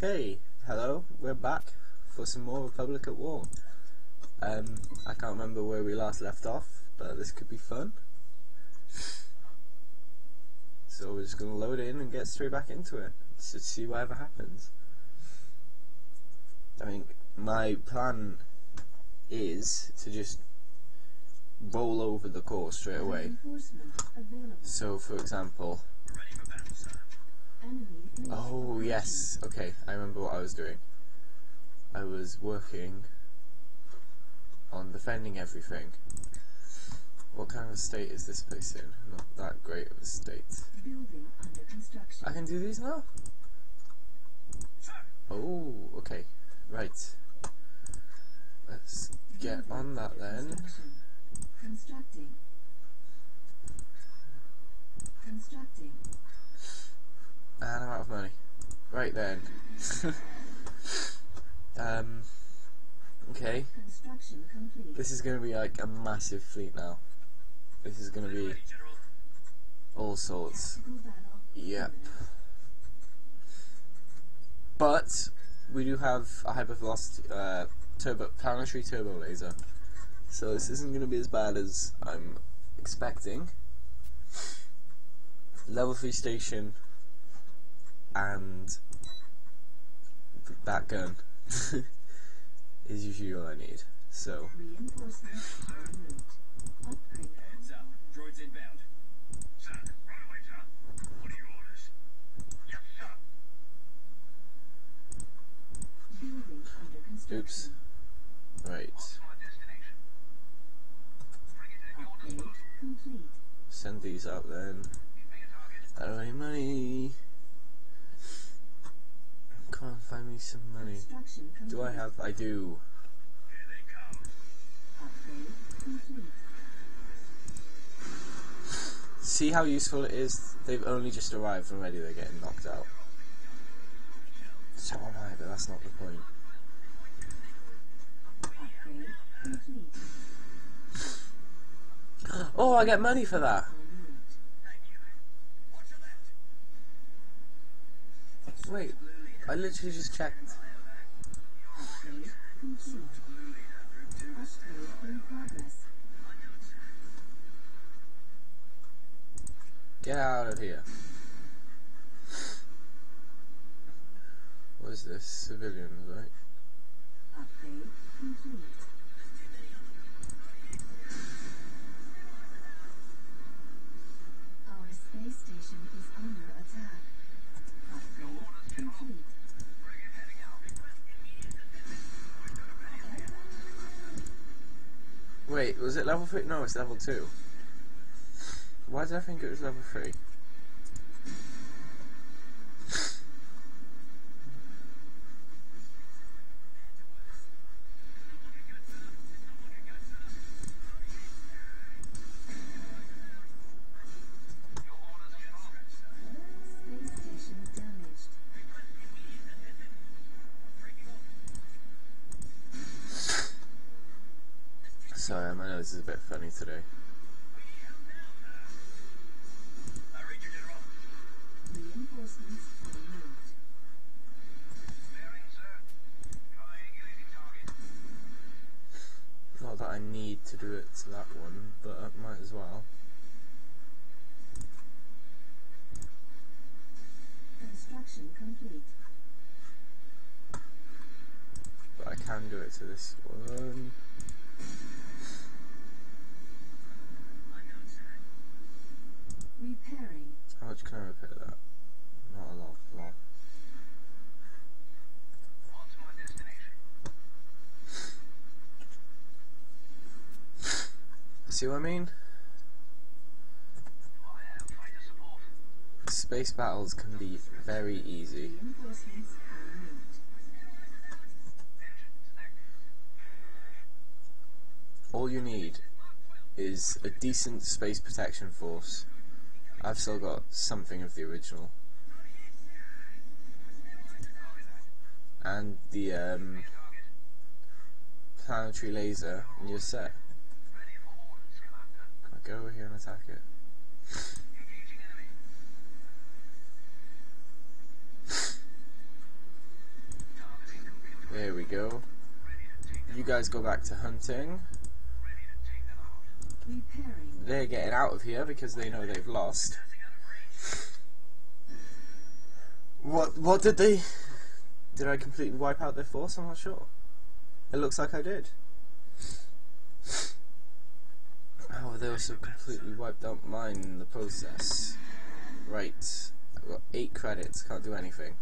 Okay, hello, we're back for some more Republic at War. I can't remember where we last left off, but this could be fun. So we're just going to load in and get straight back into it, to see whatever happens. I think my plan is to just roll over the course straight away. So for example, oh yes, okay, I remember what I was doing. I was working on defending everything. What kind of a state is this place in? Not that great of a state. Building under construction. I can do these now? Oh, okay, right. Let's get on that then. Constructing. Constructing. And I'm out of money. Right then. Okay. Construction complete. This is going to be like a massive fleet now. This is going to be all sorts. Yep. But we do have a hypervelocity planetary turbo laser, so this isn't going to be as bad as I'm expecting. Level 3 station and that gun is usually all I need. So Reinforcements en route. Upgrade. Heads up. Droids inbound. Sir, right away, sir. What are your orders? Yes, sir. Building under construction. oops. Right. What's my destination? Bring it to Upgrade headquarters. complete. Send these out then. Give me a target. I don't have any money. Come on, find me some money. Construction complete. Do I have? I do. Here they come. Upgrade complete. See how useful it is? They've only just arrived and already they're getting knocked out. So am I, but that's not the point. Upgrade complete. Oh, I get money for that! En route. Watch your left. Wait, I literally just checked. Upgrade complete. Upgrade in progress. Get out of here. What is this? Civilians, right? Upgrade complete. Our space station is under attack. Upgrade complete. Wait, was it level 3? No, it's level 2. Why did I think it was level 3? Space station damaged. Sorry, my nose is a bit funny today. I read you, General. Reinforcements en route. Bearing, sir. Triangulating target. Not that I need to do it to that one, but I might as well. Construction complete. But I can do it to this one. Repairing. How much can I repair that? Not a lot. What's my destination? See what I mean? I have fighter support. Space battles can be very easy. Reinforcements en route. Engines active. All you need is a decent space protection force. I've still got something of the original. And the planetary laser, and you're set. Ready for orders, Commander. Can I go over here and attack it? Engaging enemy. we go. You guys go back to hunting. Repairing. They're getting out of here because they know they've lost. What did they... Did I completely wipe out their force? I'm not sure. It looks like I did. Oh, they also completely wiped out mine in the process. Right. I've got 8 credits, can't do anything.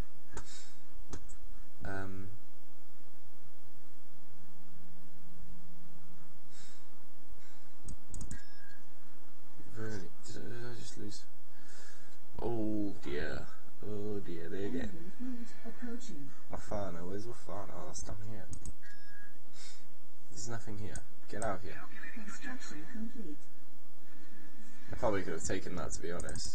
Really? Did I just lose? Oh dear. Oh dear, they're again. Approaching. Wafana, where's Wafana? Oh, that's down here. There's nothing here. Get out here. Construction complete. I probably could have taken that, to be honest.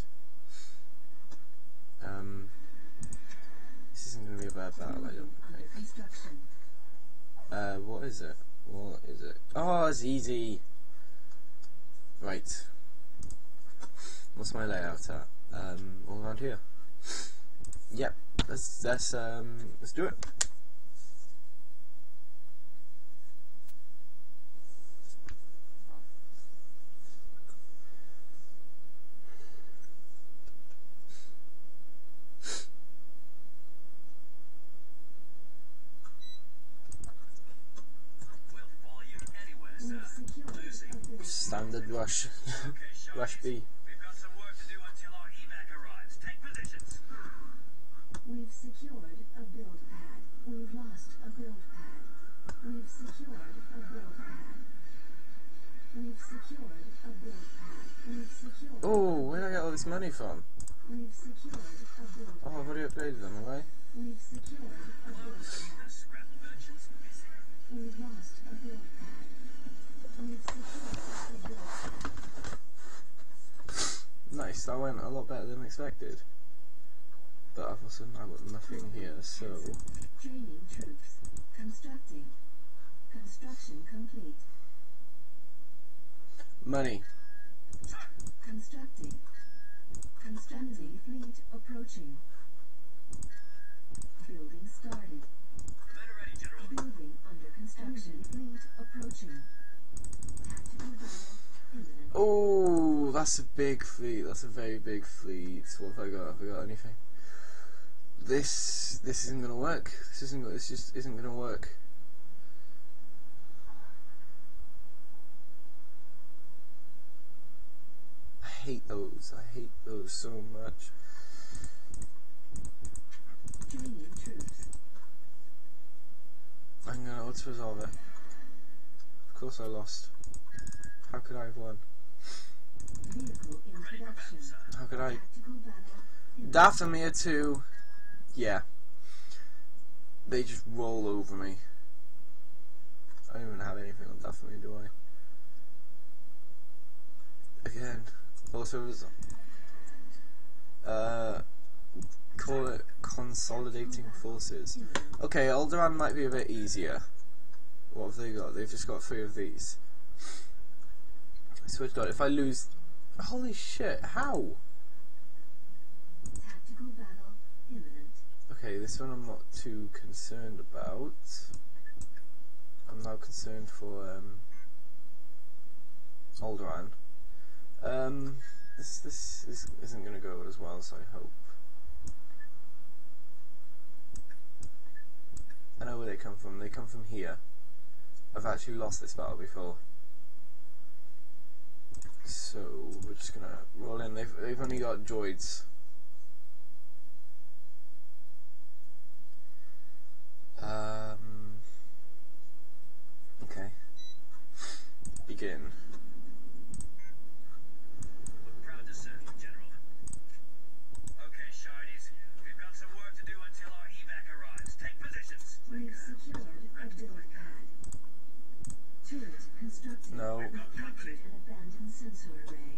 This isn't going to be a bad battle, I don't Under think. construction. What is it? What is it? Oh, it's easy! Right. What's my layout at? All around here. Yep. Let's do it. We'll follow you anywhere, sir. Losing. Standard rush. Rush B. We've got some work to do until our evac arrives. Take positions. We've secured a build pad. We've lost a build pad. We've secured a build pad. We've secured a build pad. We've secured. Oh, where did I get all this money from? We've secured a build Oh, pad. I've already upgraded them, have I? We've secured a build pad. The scrap merchant's busy. We've lost a build pad. We've secured a build pad. Nice, that went a lot better than expected. But I've also now got nothing here, so... Training troops. Constructing. Construction complete. Money. Constructing. Constructing fleet approaching. Building started. Men are ready, General. Building under construction. Fleet approaching. Tactical battle imminent. Oh, that's a big fleet. That's a very big fleet. What have I got? Have I got anything? This isn't gonna work. This just isn't gonna work. I hate those. I hate those so much. Training troops. I'm gonna auto resolve it. Of course I lost. How could I have won? Vehicle in production. How could I? Tactical battle imminent. Dathomir 2. Yeah. They just roll over me. I don't even have anything on Dathomir, do I? Again. Also result. Call it consolidating forces. Okay, Alderaan might be a bit easier. What have they got? They've just got 3 of these. I swear to God, if I lose... Holy shit, how? Tactical battle imminent. Okay, this one I'm not too concerned about. I'm now concerned for Alderaan. This isn't going to go as well as I hope. I know where they come from. They come from here. I've actually lost this battle before. So we're just gonna roll in. They've only got droids. Okay. Begin. We're proud to serve you, General. Okay, Shardies. We've got some work to do until our evac arrives. Take positions. We've secured a build pad. Turret constructed. No. We've captured an abandoned sensor array.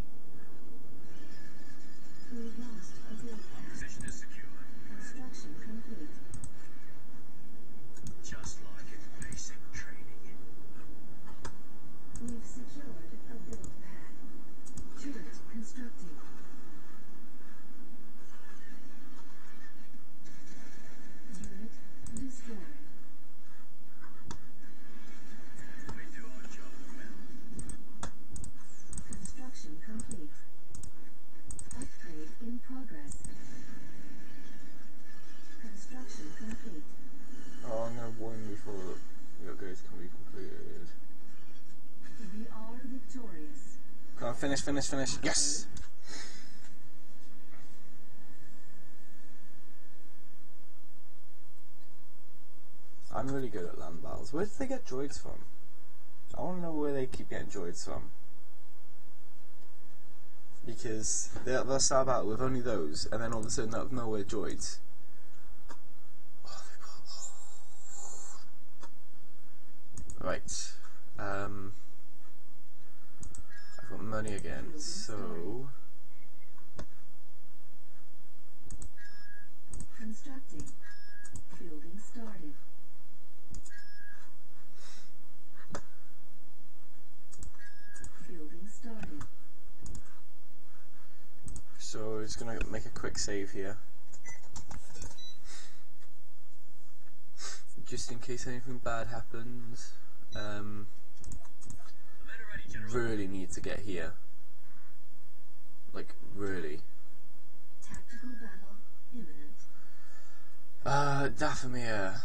We've lost a build pad. Position is secure. Construction complete. Just like in basic training. We've secured finish. Yes! I'm really good at land battles. Where did they get droids from? I want to know where they keep getting droids from. Because they'll start out with only those, and then all of a sudden out of nowhere droids. Right. I've got money again, so... Constructing. Building started. Building started. So it's gonna make a quick save here. Just in case anything bad happens. Really need to get here. Like, really. Tactical battle imminent. Dathomir.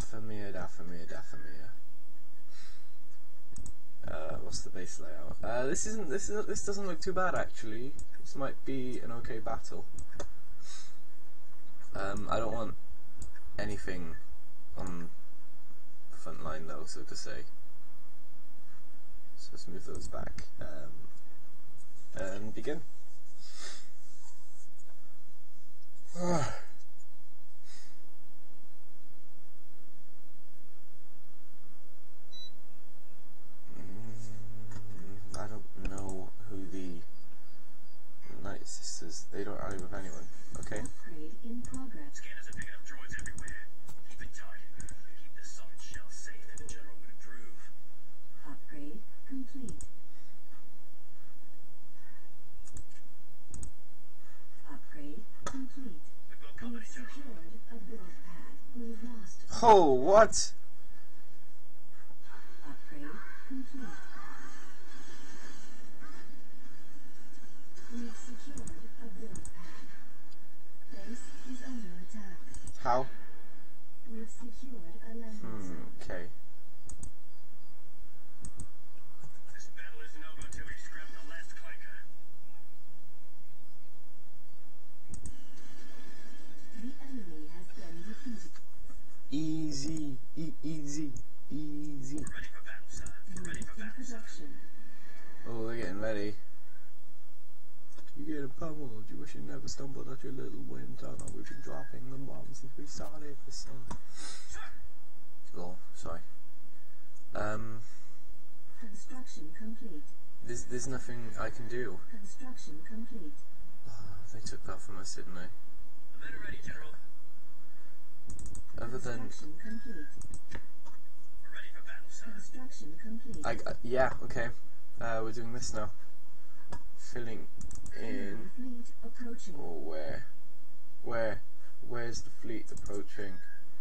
What's the base layout? This doesn't look too bad actually. This might be an okay battle. I don't want anything on the front line though, so to say. So let's move those back. And begin. I don't know who the Night Sisters. They don't argue with anyone. Okay. Upgrade in progress. Scanners are picking up droids everywhere. Keep it tight. Keep the solid shell safe and the general would improve. Upgrade complete. Upgrade complete. We've got company, We've general. secured a build pad. We've lost. Oh, what? Upgrade complete. We've secured a build pad. Base is under attack. How? We've secured a landing zone. Okay. This battle isn't over until we scrap the last clanker. The enemy has been defeated. Easy. Easy. We're ready for battle, sir. We're ready for In battle, sir. production. Oh, they're getting ready. You get pummeled. You wish you never stumbled at your little wind tunnel. We've been dropping the bombs since we started the sun. Oh, sorry. Construction complete. There's nothing I can do. Construction complete. They took that from us, didn't they? The men are ready, general. Other than Construction complete. We're ready for battle, sir. Construction complete. yeah, okay. We're doing this now. Filling in. Fleet approaching. Oh, where's the fleet approaching?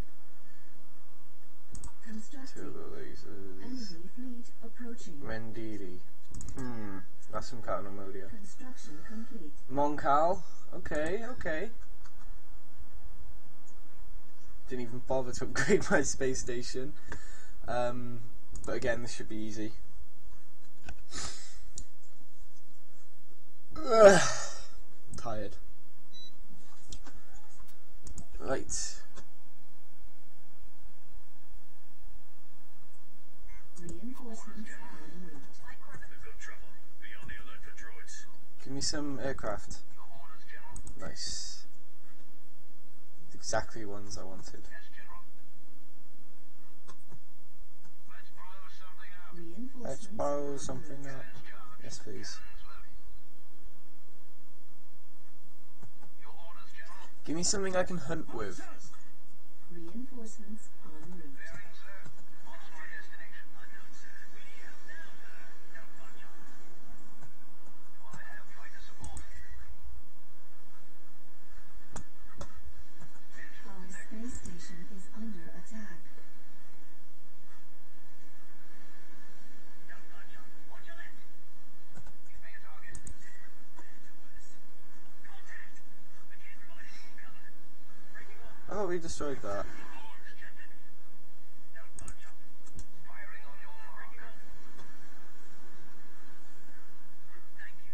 Constructing. Turbo lasers. Enemy fleet approaching. Rendili. That's some kind of Modia. Construction complete. Moncal. Okay. Didn't even bother to upgrade my space station. But again, this should be easy. Tired. Right. Reinforcements en route. We've got trouble. Be on the alert for droids. Give me some aircraft. Your orders, general. Nice. Exactly ones I wanted. Yes, general. Let's blow something up. Reinforcements Let's borrow en something route. up. Yes, please. Your orders, general. Give me something I can hunt with. Reinforcements en route. Bearing, sir. What's my destination? Unknown, sir. We have now, sir. No punch on. Do I have fighter support? Our space station is under attack. No punch on. Watch your left. Give me a target. Contact. I can't provide any more cover. Breaking off. Oh, we destroyed that. Orders, Captain. No punch on. Firing on your mark. Thank you.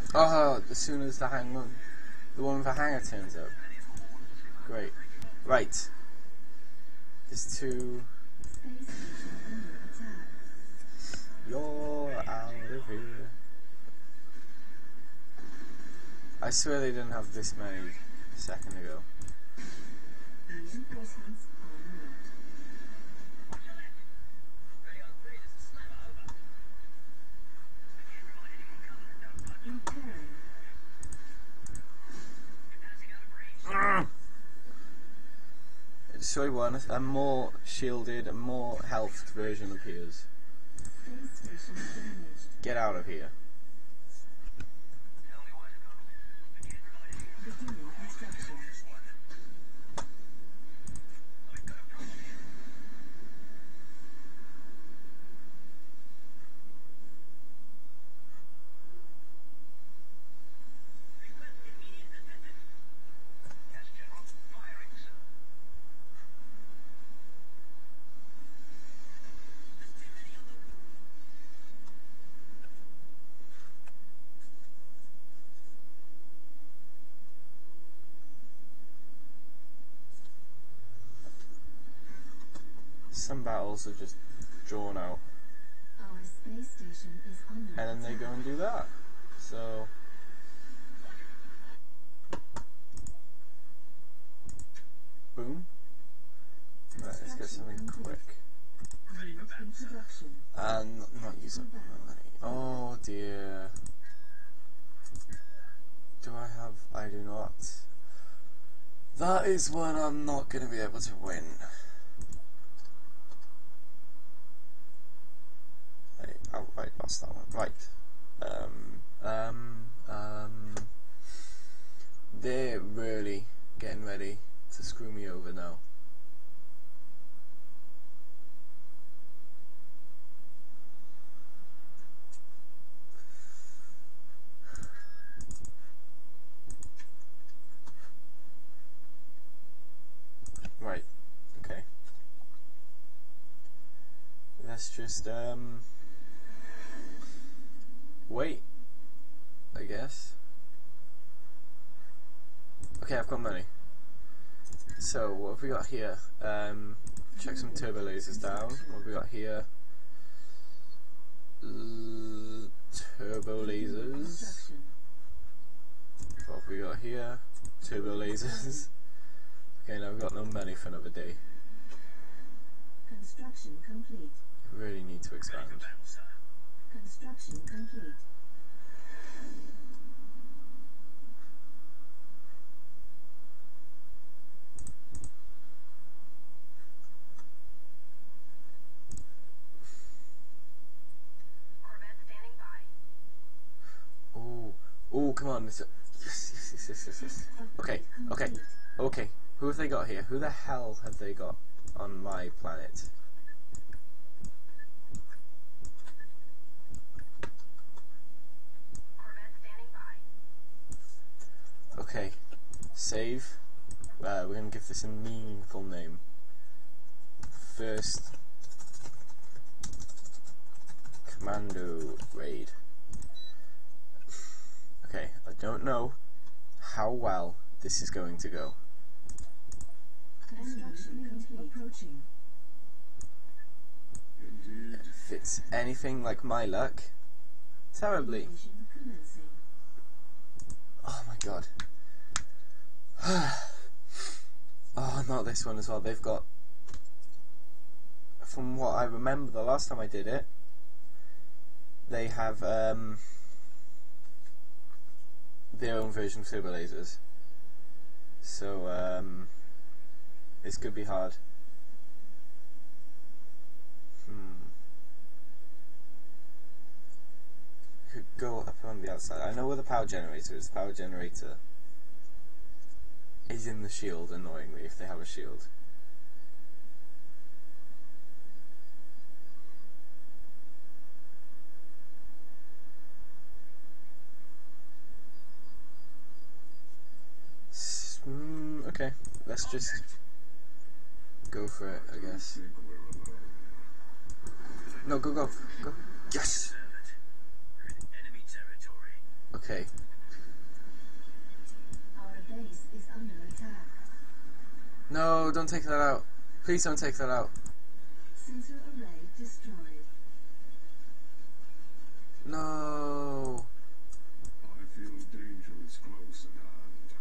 Oh, as soon as the one with the hanger turns up. Great. Right. There's two. Space station under attack. You're out of here. I swear they didn't have this many a second ago. Reinforcements en route. Repairing. Destroy one, a more shielded, a more healthed version appears. Space station damaged. Get out of here. Beginning construction. Some battles are just drawn out, Our space station is under and then they go and do that. So, boom. Right, let's get something quick. Unit in production. And not use up my money. Oh dear. Do I have? I do not. That is one I'm not going to be able to win. I outright lost that one. Right. They're really getting ready to screw me over now. Right, okay. Let's just wait, I guess. Okay, I've got money. So what have we got here? Check some turbo lasers down. What have we got here? Turbo lasers. Construction. What have we got here? Turbo lasers. Okay, now we've got no money for another day. Construction complete. We really need to expand. Construction complete. Corvette standing by. Oh, come on. Yes. Okay, okay, okay. Who have they got here? Who the hell have they got on my planet? Corvette standing by. Okay, save. We're going to give this a meaningful name. First Commando Raid. Okay, I don't know how well this is going to go. Construction complete. Approaching. If it's anything like my luck, terribly. Invasion commencing. Oh my god. Oh, not this one as well. They've got, from what I remember the last time I did it, they have their own version of turbo lasers. So this could be hard. Could go up on the outside. I know where the power generator is. The power generator is in the shield, annoyingly, if they have a shield. Okay, let's just go for it, I guess. No, go. Yes! Enemy territory. Okay, No, don't take that out. Please don't take that out. Sensor array destroyed. No. I feel danger is close at hand.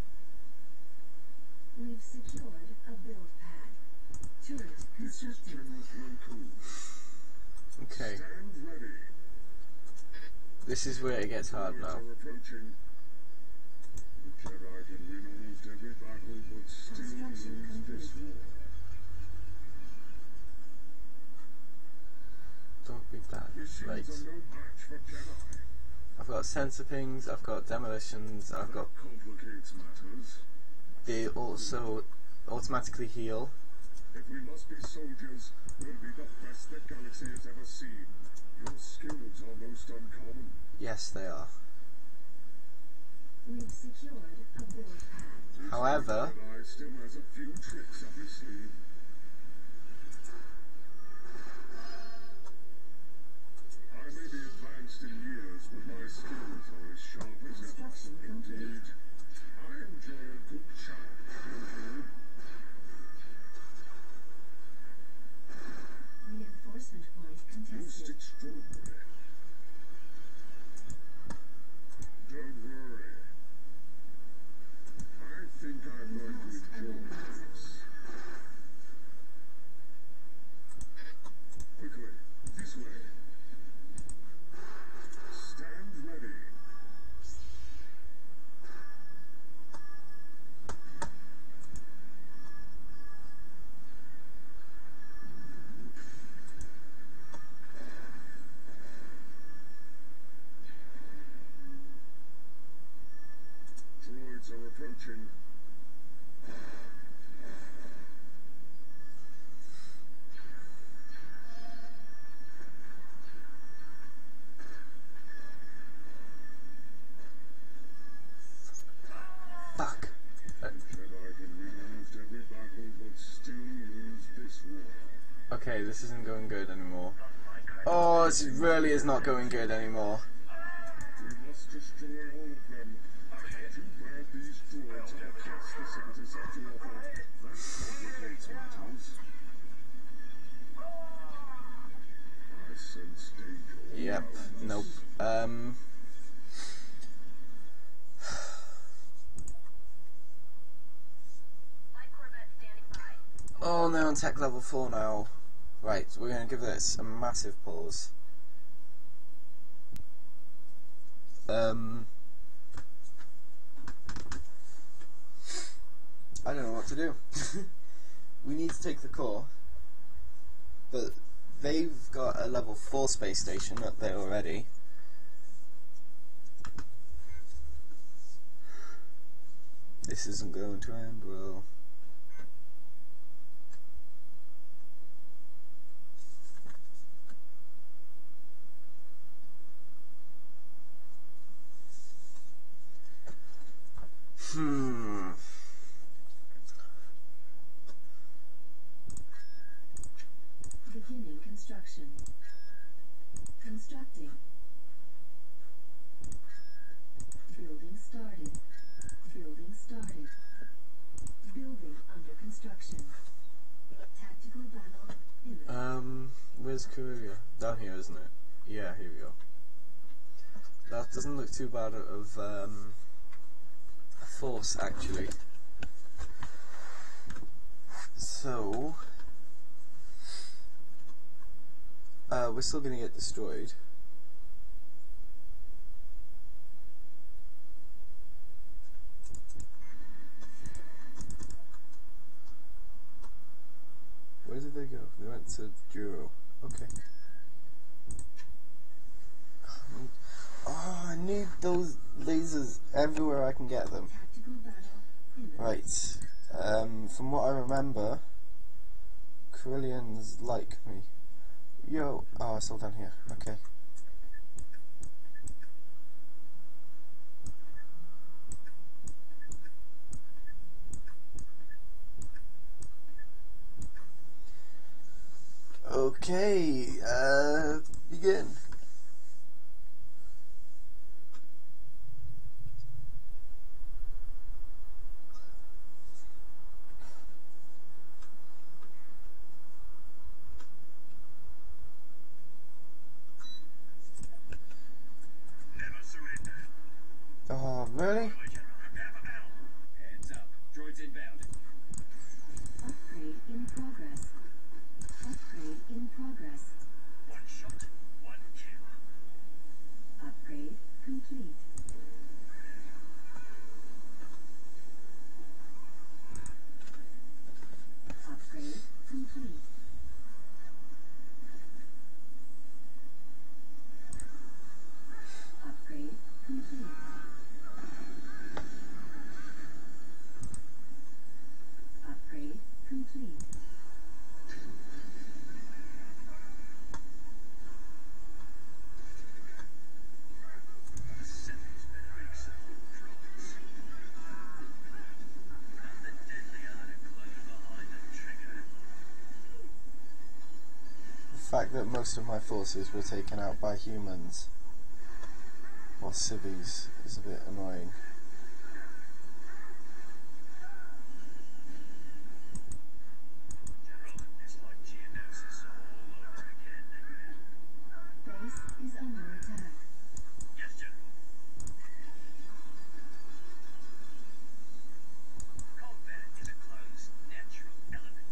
We've secured a build pad. Turret This is constructed. General Blanco. Okay, Stand ready. this is where it gets hard Droids now. are approaching. The Jedi can win almost every battle, but still Construction lose this complete. war. Don't be bad. Machines Right. are no match for Jedi. I've got sensor pings, I've got demolitions, I've got... That complicates matters. They also automatically heal. If we must be soldiers, we'll be the best the galaxy has ever seen. Your skills are most uncommon. Yes, they are. We've secured a build pad. This However- Jedi still has a few tricks up his sleeve. I may be advanced in years, but my skills are as sharp as ever. Construction complete. Indeed, I enjoy a good challenge, don't you? Reinforcement point Most contested. extraordinary. Don't worry. I think I'm going to enjoy this. Quickly, this way. Stand ready. Droids are approaching. Fuck. Jedi can win almost every battle, but still lose this war. Okay, this isn't going good anymore. Oh, this really is not going good anymore. We must destroy all of them. Too bad these droids are the best the citizens have to offer. That complicates matters. I sense danger. Yep, nope. Light Corvette standing by. Oh, they're on tech level 4 now. Right, we're going to give this a massive pause. I don't know what to do. We need to take the core, but they've got a level 4 space station up there already. This isn't going to end well. Beginning construction. Constructing. Building started. Building started. Building under construction. Tactical battle imminent. Where's Korea? Down here, isn't it? Yeah, here we go. That doesn't look too bad of a force, actually. So, we're still going to get destroyed. Where did they go? They went to Duro. Okay. Oh, I need those lasers everywhere I can get them. Tactical battle imminent. Right. From what I remember, Corellians like me. Yo. Oh, it's all down here. Okay. Okay, begin. really? General. Prepare for battle. Heads up. Droids inbound. Upgrade in progress. Upgrade in progress. One shot, one kill. Upgrade complete. Upgrade complete. Upgrade complete. Upgrade complete. The Semis better make some droids. Nothing deadlier than a clone behind the trigger. The fact that most of my forces were taken out by humans, or civvies, is a bit annoying. General, it's like Geonosis all over again. Base is under attack. Yes, General. Combat is a clone's natural element.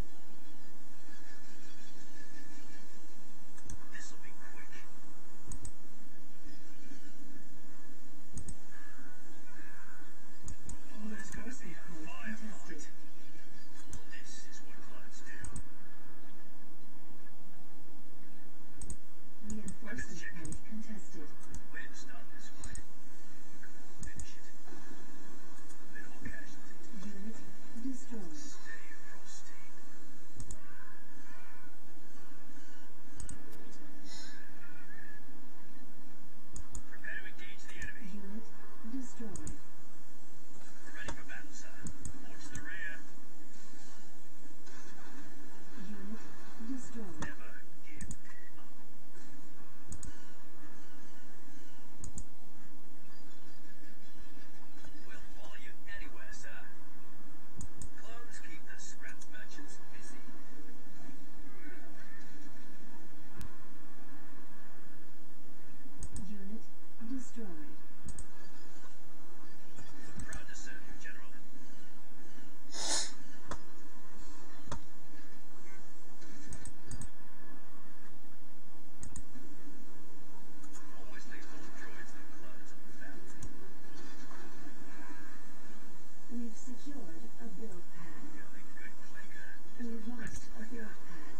This'll be quick. It's gonna be a firefight. This is what clones do. Reinforcement point contested. We didn't start this fight. Finish it. Minimal casualties. Unit destroyed. Stay frosty. Prepare to engage the enemy. Unit destroyed. Ready for battle, sir. Watch the rear. Unit destroyed. Never give up. We'll follow you anywhere, sir. Clones keep the scrap merchants busy. Unit destroyed. Proud to serve you, General. Always leave more droids than clones on the family. We've secured a build pad. Really good clinger. We've lost a build pad.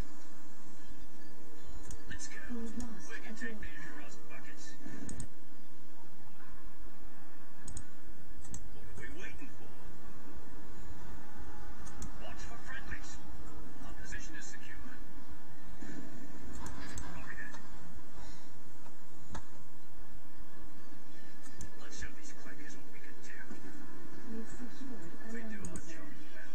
Let's go. We've lost We a can take build these pad. rust buckets. What are we waiting for? Watch for friendlies. Our position is secure. Copy that. Let's show these clickers what we can do. We've secured a We do landing our job zone. well.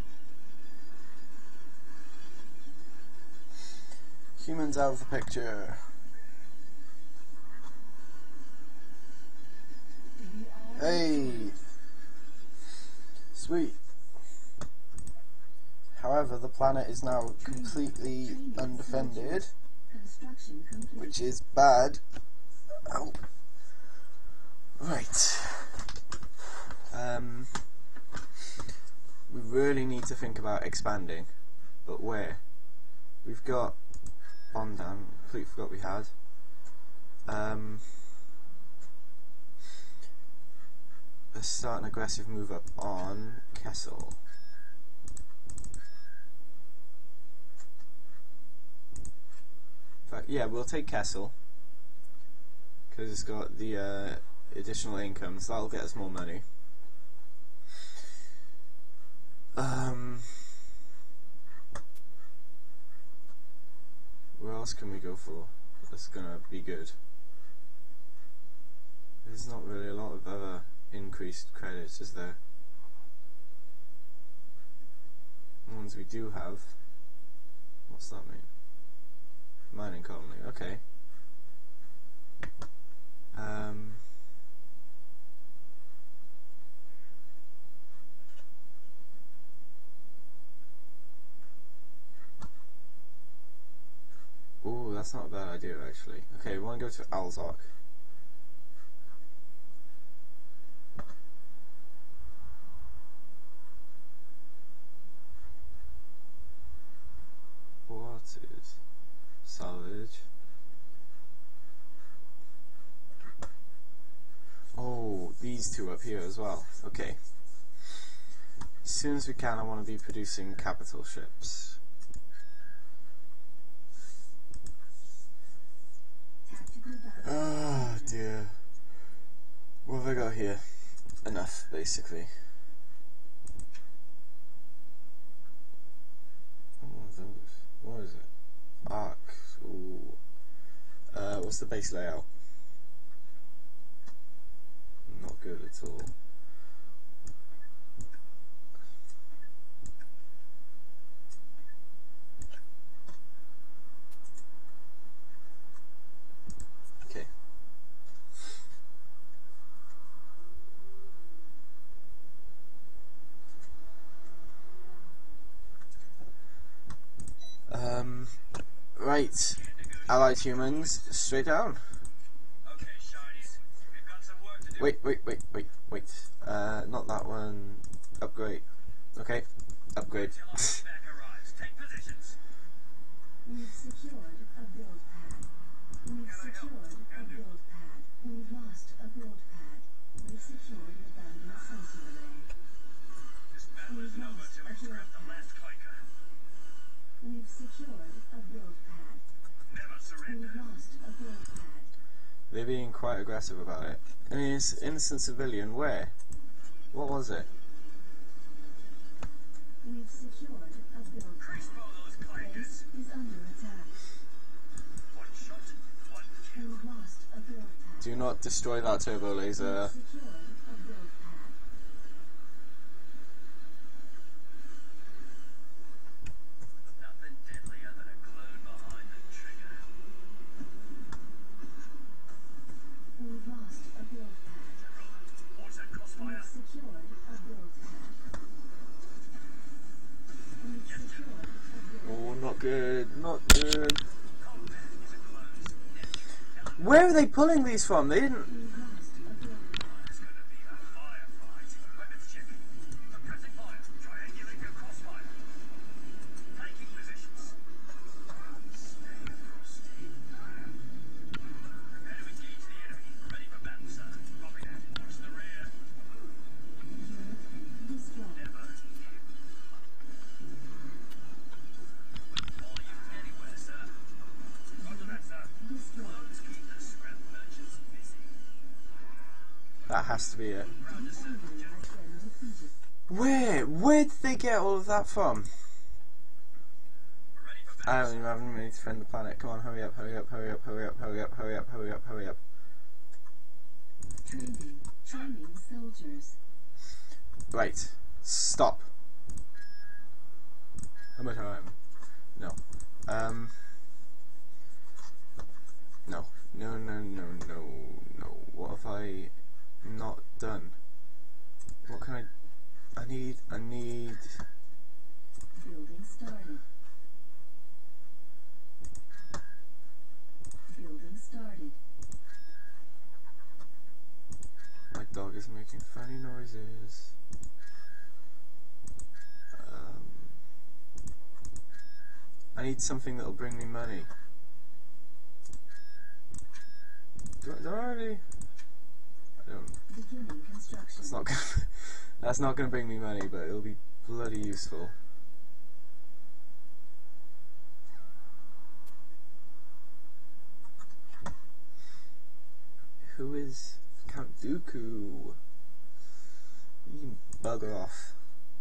Humans out of the picture. We are Hey! Sweet. However, the planet is now completely undefended, construction complete. which is bad. Ow. Right. We really need to think about expanding, but where? We've got Bondan, completely forgot we had. Let's start an aggressive move up on Kessel. In fact, yeah, we'll take Kessel because it's got the additional income, so that'll get us more money. Where else can we go for? That's gonna be good. There's not really a lot of other increased credits, is there? The ones we do have. What's that mean? Mining colony, okay. Ooh, that's not a bad idea actually. Okay, we want to go to Alzok. these two up here as well. Okay. As soon as we can, I want to be producing capital ships. Oh dear. What have I got here? Enough, basically. What are those? What is it? Arcs. Ooh. What's the base layout? Not good at all. Okay. Right. Allied humans, straight down. Okay, shinies. We've got some work to do. Wait. Not that one. Upgrade. Okay. Upgrade. Till our evac arrives. Take positions. We've secured a build pad. We've secured a build pad. We've lost a build pad. We've secured an abandoned sensor array. This battle isn't over till we scrap the last cliker. We've secured a build pad. Never surrender. We've lost a build pad. They're being quite aggressive about it. And it's innocent civilian. Where? What was it? We've secured a build pad. Crispo those clankers. Base is under attack. One shot, one kill. We've lost a build pad. Do not destroy that turbo laser. We've secured a build pad. Nothing deadlier than a clone behind the trigger. We've lost a build pad. General, what's that crossfire? We've secured a build pad. We've secured a build pad. Oh, not good. Not good. Combat is a close. Where are they pulling these from? They didn't. We've lost a build pad. It's gonna be a firefight. Weapons check. Suppressing fire. Triangulate your crossfire. Taking positions. Stay frosty. Prepare to engage the enemy. Ready for battle, sir. Copy that. Watch the rear. Destroyed. Never give. All you anywhere, sir. Roger that, sir. Destroyed. Clones keep the scrap merchants busy. That has to be it. Proud to serve you, General. Has been defeated. Where did they get all of that from? Ready for I battle. don't even have any to defend the planet. Come on, hurry up. Training soldiers. Right. Stop. How much time? No. No. No. What have I not done? What can I need Building started. Building started. My dog is making funny noises. I need something that'll bring me money. Do I already? I don't. Beginning construction. That's not gonna bring me money, but it'll be bloody useful. Who is Count Dooku? You bugger off.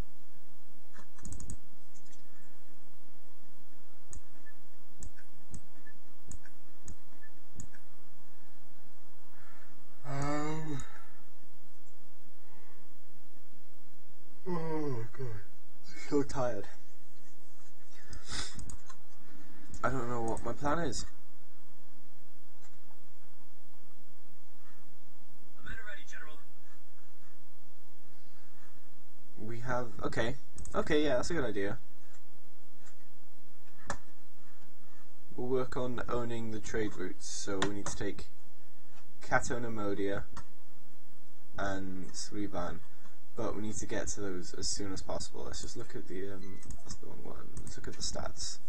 Oh god. So tired. I don't know what my plan is. The men are ready, General. We have okay, yeah, that's a good idea. We'll work on owning the trade routes, so we need to take Katonamodia and Srivan, but we need to get to those as soon as possible. Let's just look at the that's the wrong one. Let's look at the stats.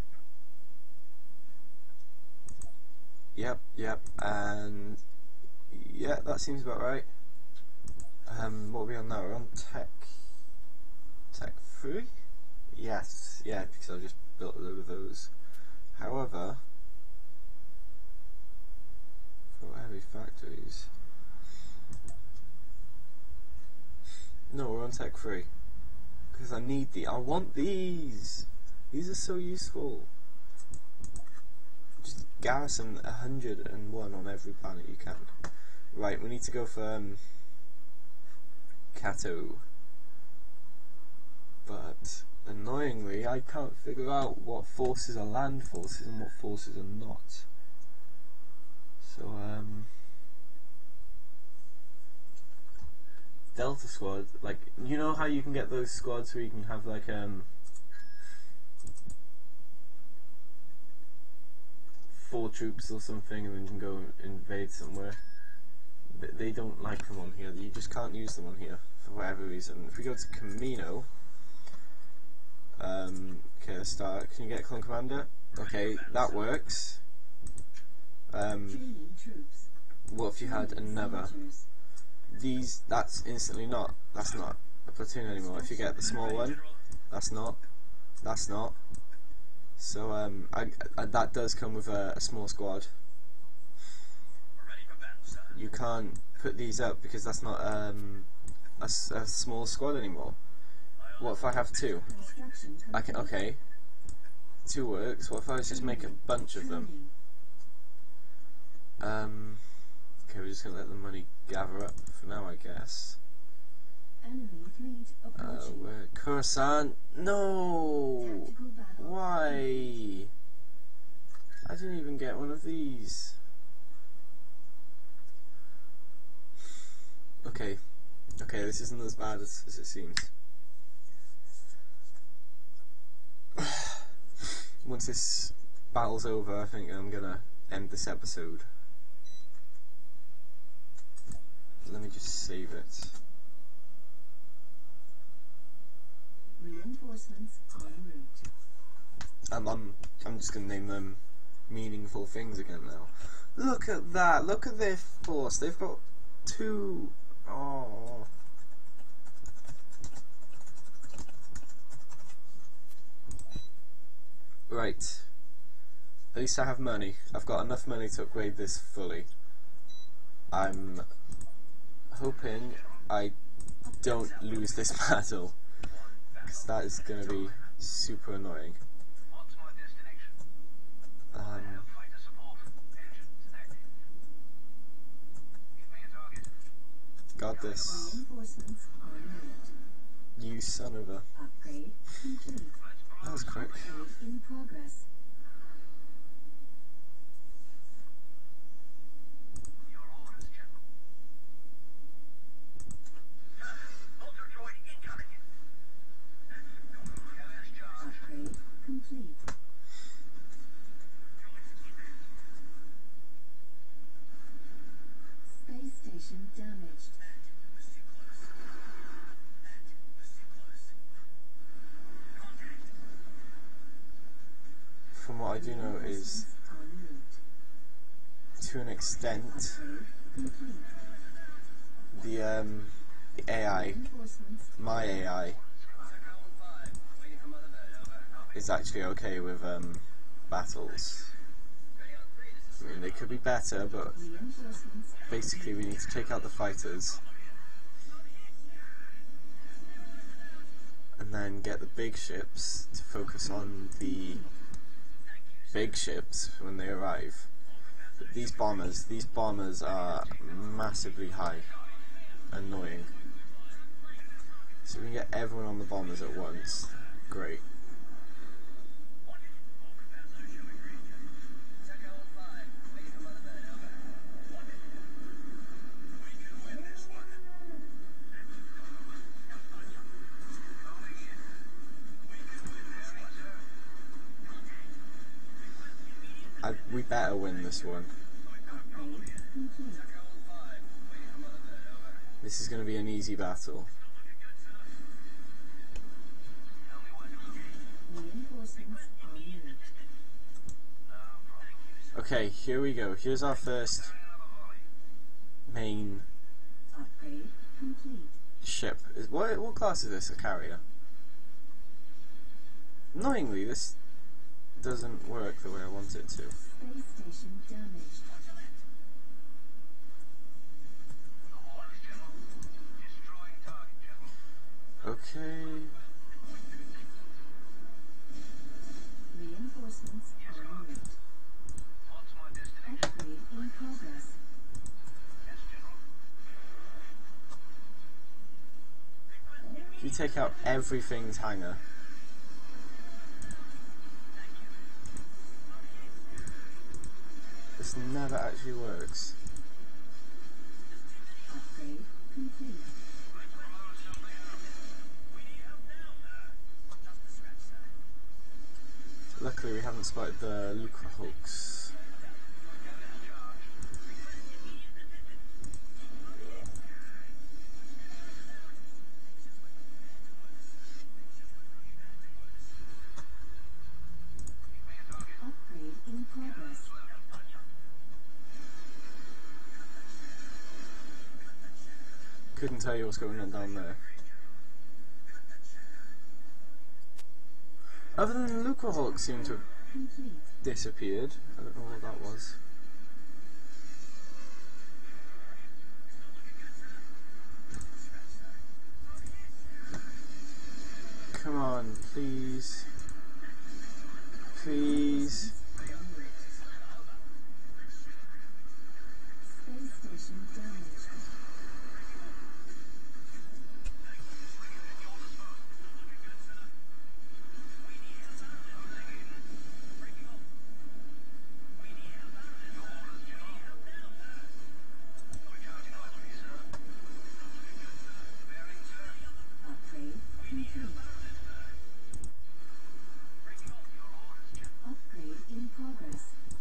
Yep, and Yeah, that seems about right. What are we on now? We're on tech 3? Yes, yeah, because I just built a load of those. However, for heavy factories. No, we're on tech 3. Because I need I want these! These are so useful. Just garrison 101 on every planet you can. Right, we need to go for Kato. But annoyingly, I can't figure out what forces are land forces and what forces are not. So, Delta Squad, like, you know how you can get those squads where you can have like 4 troops or something and then you can go invade somewhere? They don't like them on here. You just can't use them on here for whatever reason. If we go to Camino, okay, let's start. Can you get Clone Commander? Okay, that works. What if you had another? That's instantly not. That's not a platoon anymore. If you get the small one, that's not. So that does come with a small squad. You can't put these up because that's not a small squad anymore. What if I have 2? I can. Okay, 2 works. What if I just make a bunch of them? Okay, we're just gonna let the money gather up for now, I guess. Where Coruscant? No! Why? I didn't even get one of these. Okay, this isn't as bad as it seems. Once this battle's over, I think I'm gonna end this episode. Let me just save it. Reinforcements en route. I'm just gonna name them meaningful things again now. Look at that! Look at their force. They've got 2. Oh. Right. At least I have money. I've got enough money to upgrade this fully. I'm hoping I don't lose this battle, because that is going to be super annoying. Got this. You son of a... Upgrade complete. That was quick. Upgrade in progress. Upgrade complete. Space station damaged. From what I do know is, to an extent, the AI, my AI, is actually okay with battles. I mean, they could be better, but basically we need to take out the fighters and then get the big ships to focus on the big ships when they arrive. But these bombers are massively high, annoying. So we can get everyone on the bombers at once. Great. We better win this one. This is going to be an easy battle. Okay, here we go. Here's our first main Upgrade complete. ship. What class is this? A carrier? Annoyingly, this doesn't work the way I want it to. Space station damaged. Destroying target, General. Okay. Reinforcements are en route. What's my destination? Upgrade in progress. Yes, General. If you take out everything's hangar, this never actually works. Upgrade complete. Luckily, we haven't spotted the Lucra Hulks. Upgrade in progress. Couldn't tell you what's going on down there. Other than Lucra Hulks seem to have Complete. disappeared. I don't know what that was. Come on, please. Please. Space station damaged. Upgrade complete. Upgrade in progress.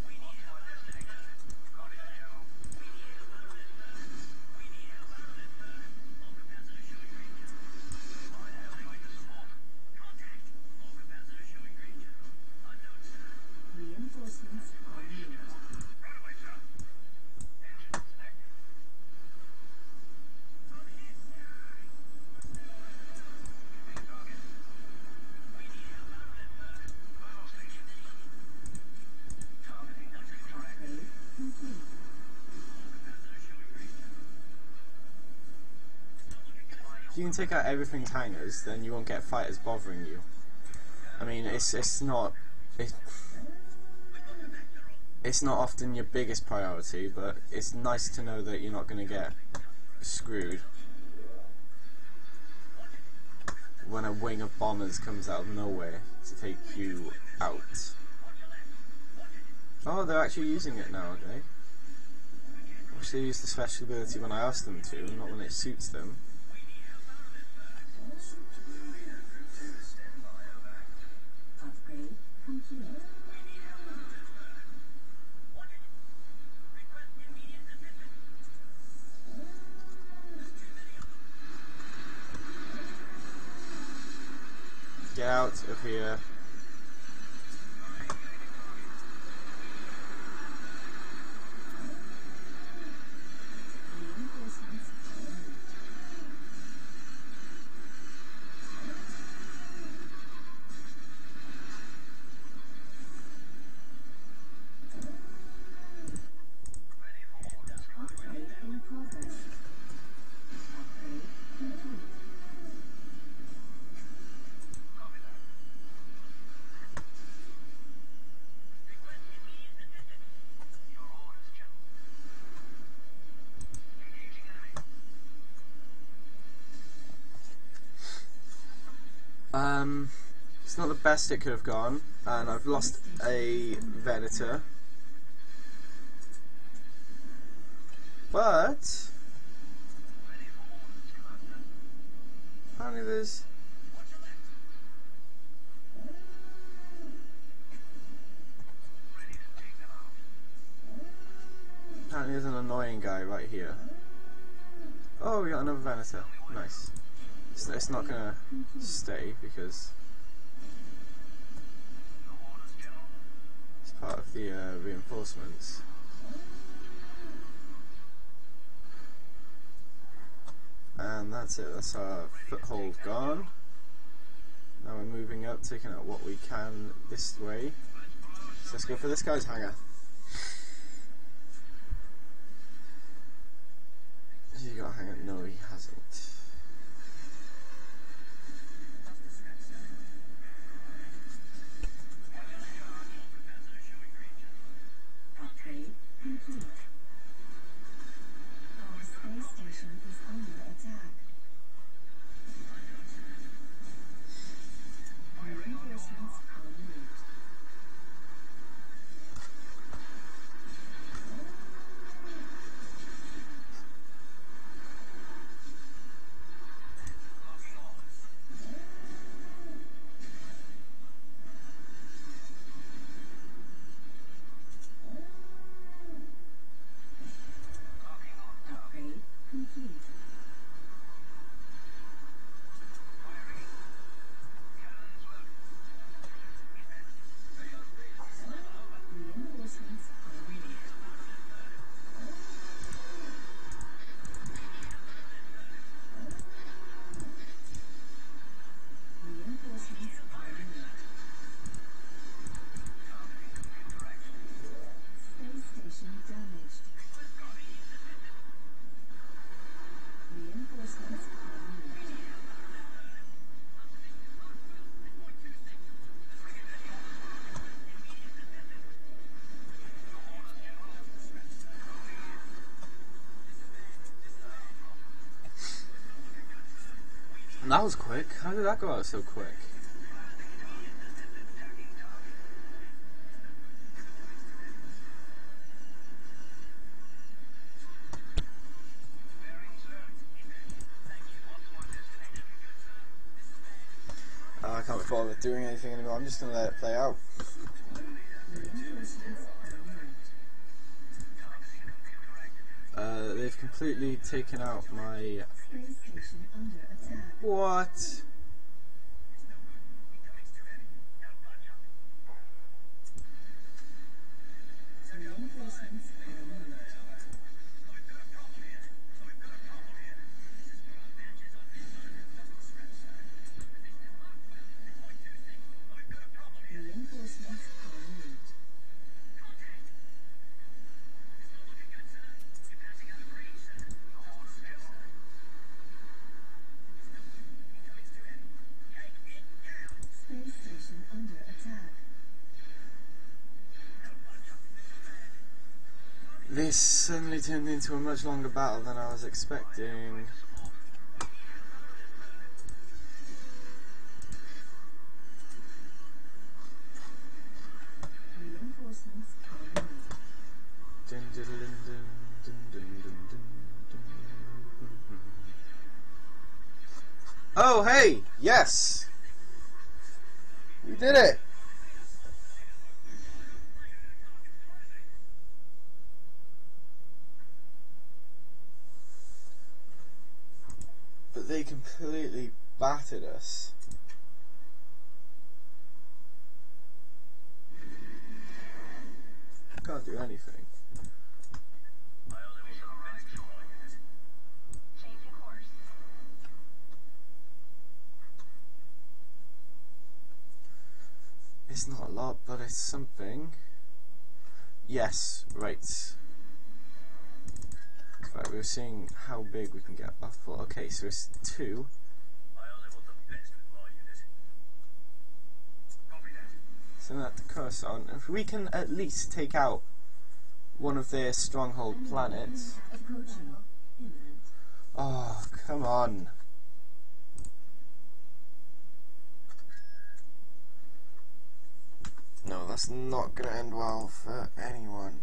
Reinforcements are needed. Upgrade complete. If you can take out everything's hangars, then you won't get fighters bothering you. I mean, it's not often your biggest priority, but it's nice to know that you're not going to get screwed when a wing of bombers comes out of nowhere to take you out. Oh, they're actually using it now, are they? I wish they used the special ability when I asked them to, not when it suits them. Upgrade complete. Get out of here. Reinforcements are en route. Upgrade in progress. Upgrade complete. It's not the best it could have gone, and I've lost a Venator. But apparently there's an annoying guy right here. Oh, we got another Venator. Nice. It's not gonna stay because it's part of the reinforcements. And that's it, that's our foothold gone. Now we're moving up, taking out what we can this way. So let's go for this guy's hangar. Has he got a hangar? No, he hasn't. Upgrade complete. Our space station is under attack. Reinforcements en route. Upgrade complete. Reinforcements en route. Reinforcements en route. Space station damaged. Reinforcements en route. And that was quick. How did that go out so quick? I can't be bothered doing anything anymore. I'm just going to let it play out. Reinforcements en route. They've completely taken out my... Space station under attack. What? Reinforcements en route. Reinforcements en route. Space station under attack. This suddenly turned into a much longer battle than I was expecting. Reinforcements en route. Dun, dun, dun, dun, dun, dun, dun, dun, dun. Oh, hey! Yes! We did it! But they completely battered us. Can't do anything. Changing course. It's not a lot, but it's something. Yes, right. Right, we were seeing how big we can get buff for. Okay, so it's 2. Send that to Coruscant. If we can at least take out one of their stronghold planets. Approaching. Imminent. Oh, come on. No, that's not going to end well for anyone.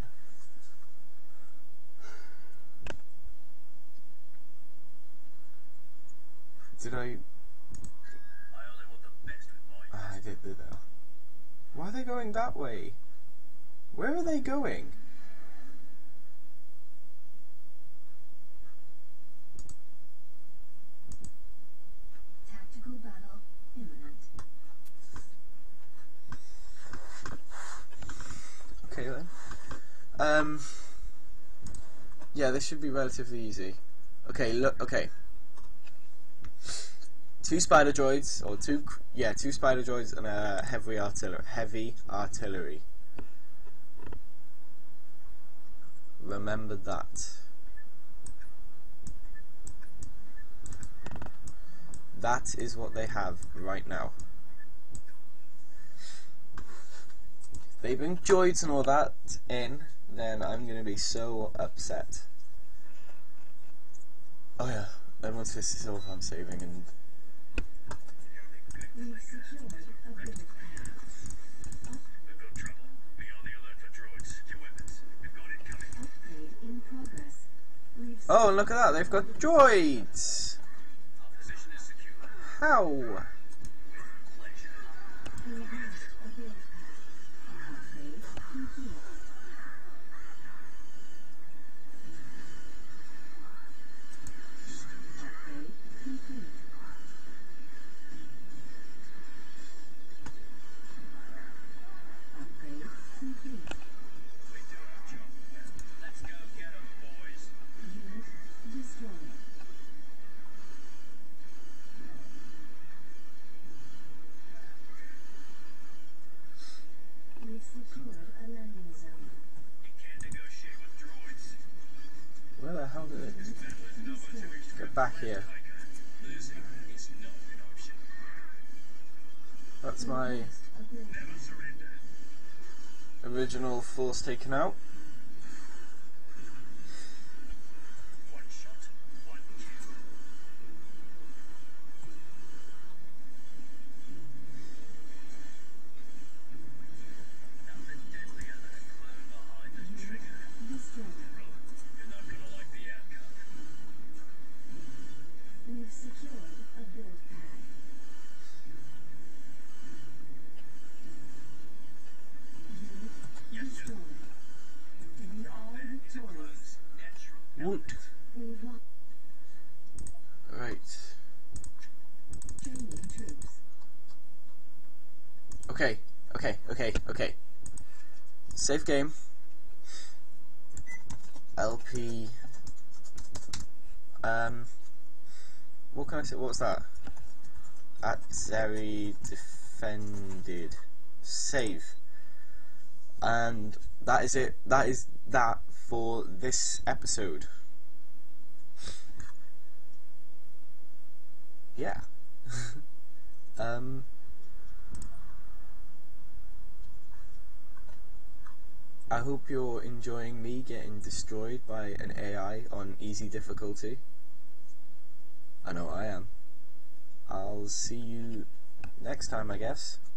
Did I... I did though. Why are they going that way? Where are they going? Tactical battle imminent. Okay then. Yeah, this should be relatively easy. Okay, look, okay. 2 spider droids, or two spider droids and a heavy artillery. Remember that. That is what they have right now. If they bring droids and all that in, then I'm going to be so upset. Oh yeah, then once this is over, I'm saving and... We've secured a build pad. We've got trouble. Be on the alert for droids. Your weapons. We've got it coming. Upgrade in progress. We've Oh, and look at that, they've got droids! Our position is secure. How? With pleasure. We've lost a build pad. Upgrade complete. Upgrade complete. Upgrade complete. We do our job well. Let's go get 'em, boys. Unit destroyed. We've secured a landing zone. You can't negotiate with droids. Where the hell did it? Battle is over till we strip Get back here. Losing is not an option. That's my A build Never surrender. original force taken out. One shot, one kill. Nothing deadlier than a clone behind the trigger. destroyed. You're not gonna like the outcome. We've secured a build pad. Unit destroyed. We are victorious. Natural. Woot. We've lost Right. training troops. Okay. Safe game. LP. What can I say? What's that? At Zeri defended. Save. And that is it. That is that for this episode. Yeah. I hope you're enjoying me getting destroyed by an AI on easy difficulty. I know I am. I'll see you next time, I guess.